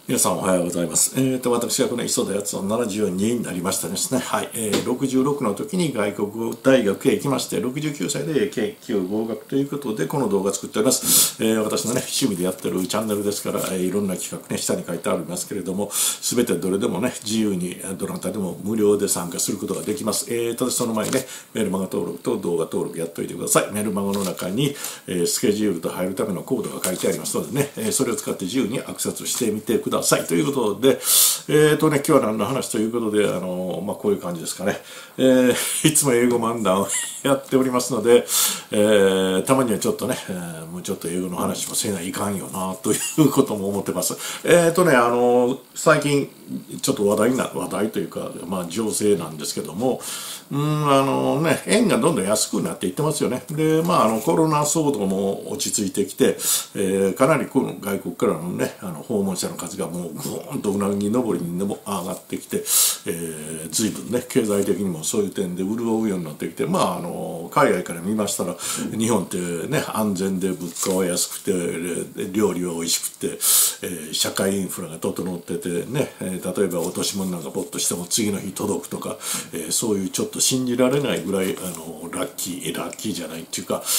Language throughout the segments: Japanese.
皆さんおはようございます。私がこの磯田康夫72になりましたですね。はい。66の時に外国大学へ行きまして、69歳で研究合格ということで、この動画を作っております。私のね、趣味でやってるチャンネルですから、いろんな企画ね、下に書いてありますけれども、すべてどれでもね、自由にどなたでも無料で参加することができます。ただその前にね、メルマガ登録と動画登録やっておいてください。メルマガの中に、スケジュールと入るためのコードが書いてありますのでね、それを使って自由にアクセスしてみてくださいということで、今日は何の話ということで、こういう感じですかね。いつも英語漫談をやっておりますので、たまにはちょっとね、もうちょっと英語の話もせないかんよな、ということも思ってます。最近、ちょっと話題というか、情勢なんですけども、円がどんどん安くなっていってますよね。で、コロナ騒動も落ち着いてきて、かなりこの外国からのね、訪問者の数がもうぐーんとうなぎ登りにも上がってきて、随分ね、経済的にもそういう点で潤うようになってきて、海外から見ましたら、日本ってね、安全で物価は安くて、料理は美味しくて、社会インフラが整っててね、例えば落とし物なんかポッとしても次の日届くとか、そういうちょっと信じられないぐらいラッキーじゃないっていうか、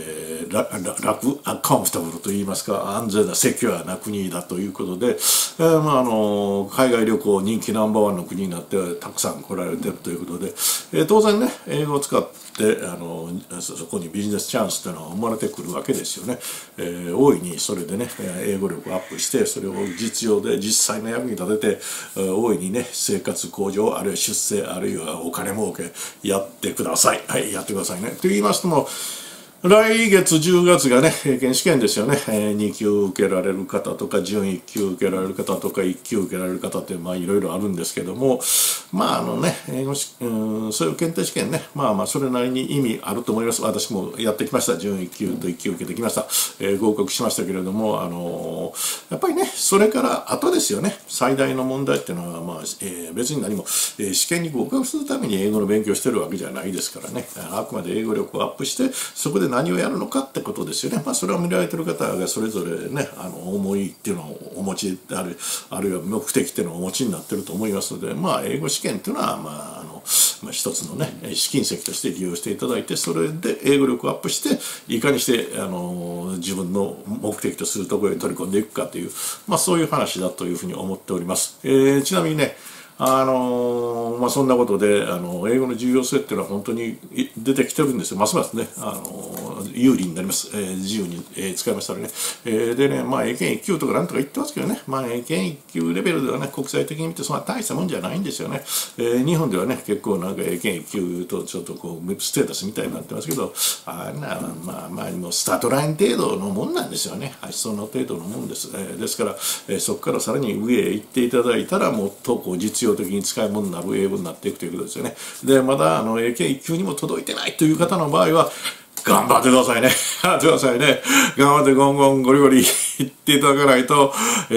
カンフタブルといいますか、安全なセキュアな国だということで、海外旅行人気ナンバーワンの国になってたくさん来られてるということで、当然ね、英語を使ってそこにビジネスチャンスというのは生まれてくるわけですよね。大いにそれでね、英語力をアップしてそれを実用で実際の役に立てて、大いにね、生活向上あるいは出世あるいはお金儲けやってください。はい、やってくださいね。と言いますとも、来月10月がね、英検試験ですよね。2級受けられる方とか、準1級受けられる方とか、1級受けられる方って、いろいろあるんですけども、英語そういう検定試験ね、それなりに意味あると思います。私もやってきました。準1級と1級受けてきました。合格しましたけれども、やっぱりね、それから後ですよね。最大の問題っていうのは、別に何も、試験に合格するために英語の勉強してるわけじゃないですからね。あくまで英語力をアップして、そこで何をやるのかってことですよね。それを見られてる方がそれぞれね、思いっていうのをお持ちであるいは目的っていうのをお持ちになってると思いますので、英語試験っていうのは、一つのね、試金石として利用していただいて、それで英語力をアップして、いかにして、自分の目的とするところに取り込んでいくかという、そういう話だというふうに思っております。ちなみにね、そんなことで英語の重要性っていうのは本当に出てきてるんですよ。ますますね有利になります。自由に、使いましたらね。でね、英検1級とかなんとか言ってますけどね、英検1級レベルではね、国際的に見てそんな大したもんじゃないんですよね。日本ではね、結構なんか英検1級とちょっとこうステータスみたいになってますけど、もうスタートライン程度のもんなんですよね。その程度のもんです。ですから、そこからさらに上へ行っていただいたら、もっとこう実用的に使い物になる英語になっていくということですよね。で、まだ英検1級にも届いてないという方の場合は、頑張ってくださいね。頑張ってくださいね。頑張ってゴンゴンゴリゴリ言っていただかないと、道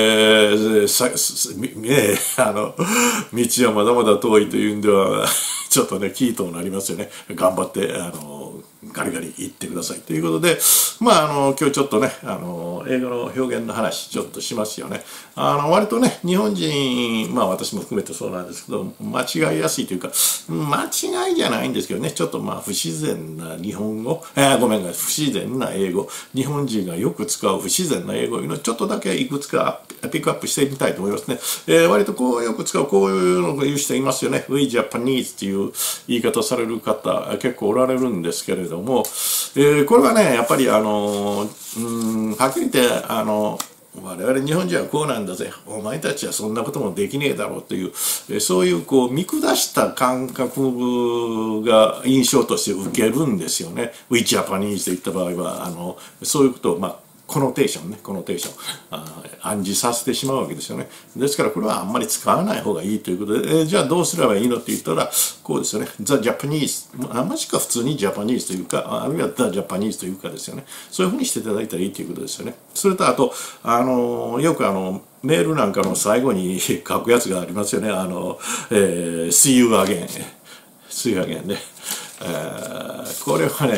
はまだまだ遠いというんでは、ちょっとね、キーとなりますよね。頑張って、ガリガリ言ってくださいということで、今日ちょっとね、英語の表現の話ちょっとしますよね。割とね、日本人、私も含めてそうなんですけど、間違いやすいというか、間違いじゃないんですけどね、ちょっと不自然な日本語、不自然な英語、日本人がよく使う不自然な英語いうのをちょっとだけいくつかピックアップしてみたいと思いますね。割とこうよく使う、こういうのを言う人いますよね。We Japanese っていう言い方される方結構おられるんですけれども、これはね、やっぱりはっきり言って我々日本人はこうなんだぜ、お前たちはそんなこともできねえだろうという、そういうこう見下した感覚が印象として受けるんですよね。We Japanese といった場合はそういうことをコノテーション暗示させてしまうわけですよね。ですからこれはあんまり使わない方がいいということで、じゃあどうすればいいのって言ったらこうですよね。The Japanese、もしくは普通に Japanese というか、あるいは The Japanese というかですよね。そういうふうにしていただいたらいいということですよね。それとあとよくメールなんかの最後に書くやつがありますよね。See you again ね。これはね、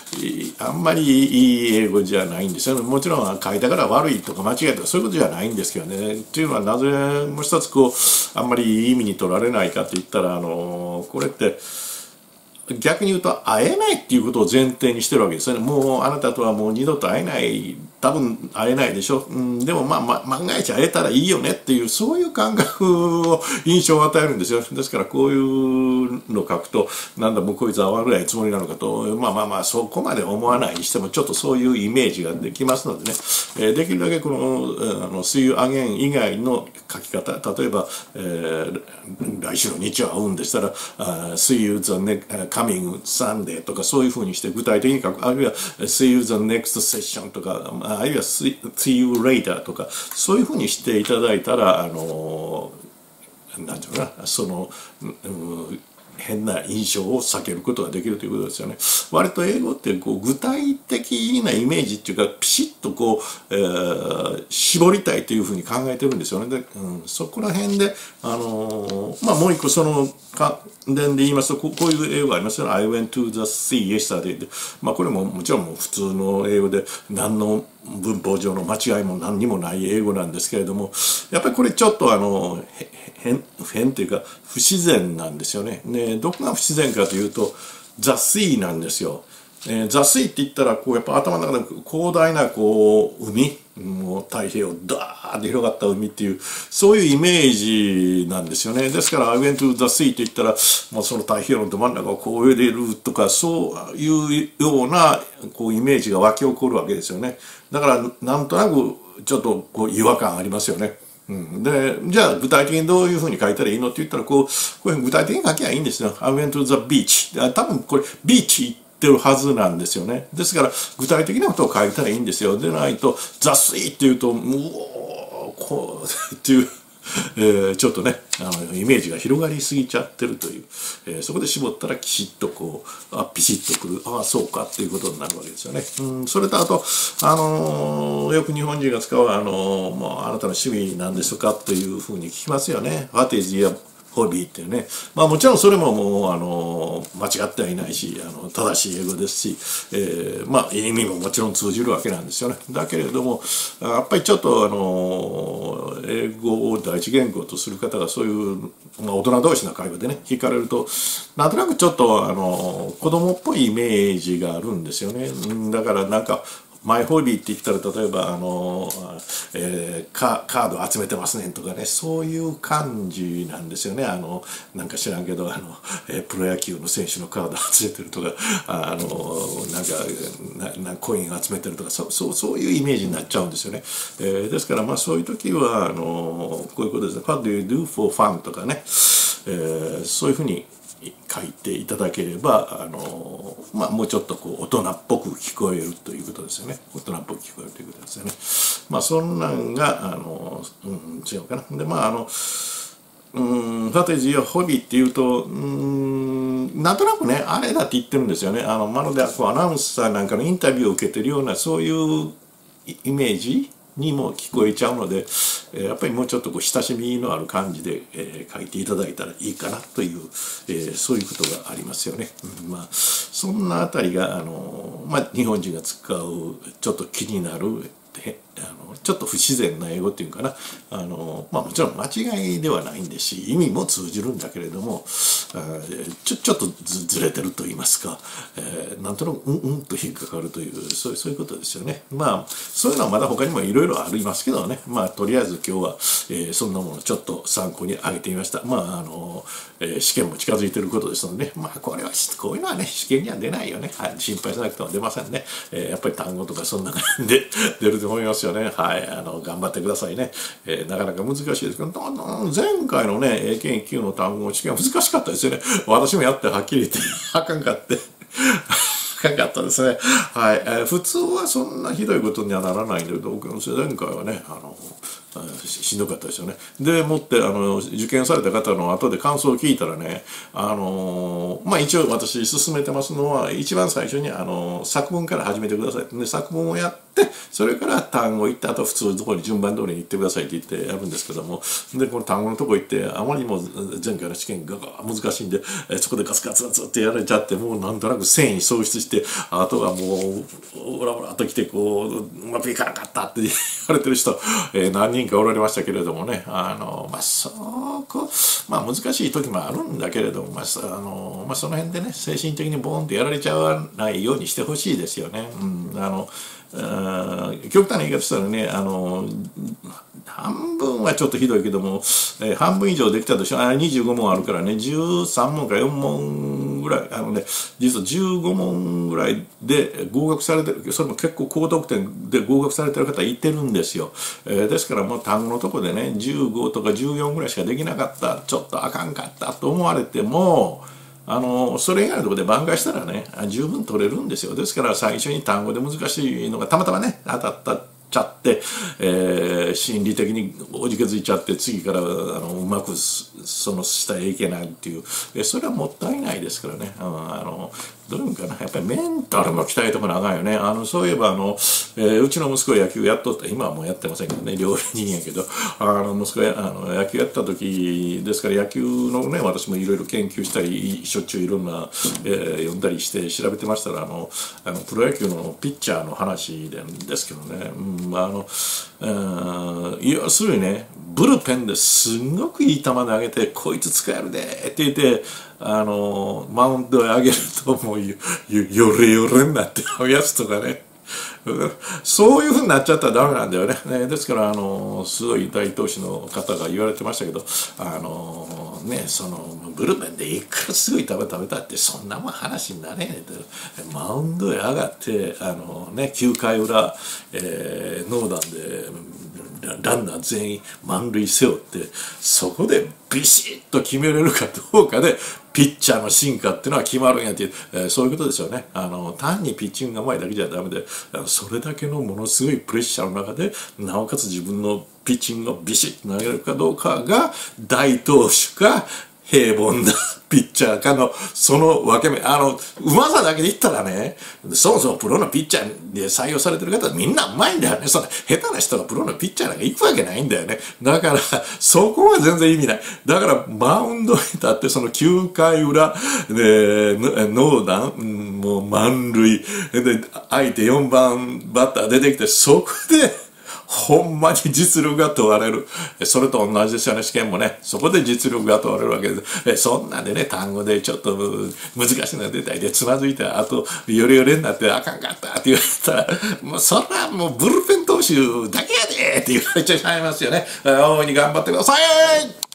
あんまりいい英語じゃないんですよね。もちろん書いたから悪いとか間違いとかそういうことじゃないんですけどね。っていうのはなぜもう一つあんまりいい意味に取られないかって言ったらこれって逆に言うと会えないっていうことを前提にしてるわけですよね。もうあなたとはもう二度と会えない、多分会えないでしょ、でも万が一会えたらいいよねっていうそういう感覚を印象を与えるんですよ。ですからこういうのを書くとなんだもうこいつ会わないつもりなのかとそこまで思わないにしてもちょっとそういうイメージができますのでね、できるだけこのSee you again以外の書き方、例えば、来週の日曜会うんでしたらSee you the next,coming Sunday とかそういうふうにして具体的に書く、あるいは See you the next session とか、あるいは See you later とかそういうふうにしていただいたらなんていうかな、その、変な印象を避けることができるということですよね。割と英語って具体的なイメージっていうかピシッと絞りたいというふうに考えてるんですよね。で、そこら辺でもう一個その関連で言いますとこういう英語がありますよね。I went to the sea yesterday で、これももちろんもう普通の英語で何の文法上の間違いも何にもない英語なんですけれども、やっぱりこれちょっと変というか不自然なんですよね。どこが不自然かというとThe Seaなんですよ。The Sea って言ったらやっぱ頭の中で広大な海、もう太平洋ダーッと広がった海っていうそういうイメージなんですよね。ですから I went to the sea と言ったらもうその太平洋のど真ん中を泳いでいるとかそういうようなイメージが湧き起こるわけですよね。だからなんとなくちょっと違和感ありますよね。でじゃあ具体的にどういうふうに書いたらいいのって言ったらこういう具体的に書きゃいいんですよ。I went to the beach。多分これビーチ行ってるはずなんですよね。ですから具体的なことを書いたらいいんですよ。でないとThe seaっていうとこうっていう。ちょっとねイメージが広がりすぎちゃってるという、そこで絞ったらきちっとピシッとくる、そうかっていうことになるわけですよね。それとあとよく日本人が使うもうあなたの趣味なんですかというふうに聞きますよね。What is your hobby っていうね。もちろんそれももう間違ってはいないし正しい英語ですし、意味ももちろん通じるわけなんですよね。だけれどもやっぱりちょっと英語を第一言語とする方がそういう大人同士の会話でね聞かれるとなんとなくちょっと子供っぽいイメージがあるんですよね。だからなんかマイホビーって言ったら例えばカード集めてますねとかねそういう感じなんですよね。なんか知らんけどプロ野球の選手のカード集めてるとかなんかコイン集めてるとかそういうイメージになっちゃうんですよね。ですからそういう時はこういうことですね。What do you do for fun とかね、そういうふうに書いていただければもうちょっと大人っぽく聞こえるということですよね。大人っぽく聞こえるということですよね。そんなんが違うかな。でWhat is your hobby っていうとなんとなくねあれだって言ってるんですよね。まるでアナウンサーなんかのインタビューを受けてるようなそういうイメージにも聞こえちゃうので、やっぱりもうちょっと親しみのある感じで、書いていただいたらいいかなという、そういうことがありますよね。そんなあたりが日本人が使うちょっと気になるちょっと不自然な英語っていうかなもちろん間違いではないんですし意味も通じるんだけれどもちょっとずれてると言いますか、なんとなくと引っかかるというそういうことですよね。そういうのはまだ他にもいろいろありますけどねとりあえず今日は、そんなものをちょっと参考に挙げてみました。試験も近づいていることですので、これはこういうのはね試験には出ないよね、心配しなくても出ませんね。やっぱり単語とかそんな感じで出ると思いますよね。頑張ってくださいね。なかなか難しいですけど前回のね英検1級の単語試験は難しかったですよね。私もやってはっきり言ってあかんかってかったですね。普通はそんなひどいことにはならないんだけど前回はねしんどかったですよね。でもって受験された方の後で感想を聞いたらね一応私勧めてますのは一番最初に作文から始めてください。で作文をやって 、それから単語行った後普通のところに順番通りに行ってくださいって言ってやるんですけども、でこの単語のとこ行ってあまりにも前回の試験が難しいんで、そこでガツガツガツってやられちゃって、もうなんとなく繊維喪失して、あとはもうオラオラと来てこううまくいかなかったって言われてる人、何人かおられましたけれどもね、難しい時もあるんだけれども、その辺でね精神的にボーンとやられちゃわないようにしてほしいですよね。極端な言い方したらね、半分はちょっとひどいけども、半分以上できたとして25問あるからね、13問か4問ぐらい、実は15問ぐらいで合格されてる、それも結構高得点で合格されてる方いてるんですよ。ですからもう単語のとこでね、15とか14ぐらいしかできなかった、ちょっとあかんかったと思われても、それ以外のところで挽回したらね、十分取れるんですよ。ですから最初に単語で難しいのがたまたまね、当たったちゃって、心理的におじけづいちゃって、次からうまくその下へいけないっていう、それはもったいないですからね。どういうのかな、やっぱりメンタルも鍛えとかなあかんよね。そういえばうちの息子野球やっとった、今はもうやってませんけどね、料理人やけど、息子野球やった時ですから、野球のね、私もいろいろ研究したり、しょっちゅういろんな、読んだりして調べてましたら、プロ野球のピッチャーの話ですけどね、要するにね、ブルペンですんごくいい球投げて、こいつ使えるでって言って、マウンドへ上げるともうヨレヨレになってるやつとかね、そういうふうになっちゃったらダメなんだよね。ですからすごい大投手の方が言われてましたけど、そのブルペンでいくらすごい食べたってそんなもん話になれねえと。マウンドへ上がって9回裏、ノーダンでランナー全員満塁背負って、そこでビシッと決めれるかどうかでピッチャーの進化っていうのは決まるんやっていう、そういうことですよね。単にピッチングが上手いだけじゃダメで、それだけのものすごいプレッシャーの中でなおかつ自分のピッチングをビシッと投げるかどうかが大投手か平凡なピッチャーかのその分け目、うまさだけで言ったらね、そもそもプロのピッチャーで採用されてる方はみんなうまいんだよね。そんな下手な人がプロのピッチャーなんか行くわけないんだよね。だからそこは全然意味ない。だからマウンドに立ってその9回裏でノーダン、もう満塁で相手4番バッター出てきて、そこでほんまに実力が問われる。それと同じですよね、試験もね。そこで実力が問われるわけです。そんなんでね、単語でちょっと難しいのが出たりで、つまずいて、あと、ヨレヨレになってあかんかったって言われたら、もうそれはもうブルペン投手だけやでって言われちゃいますよね。大いに頑張ってください。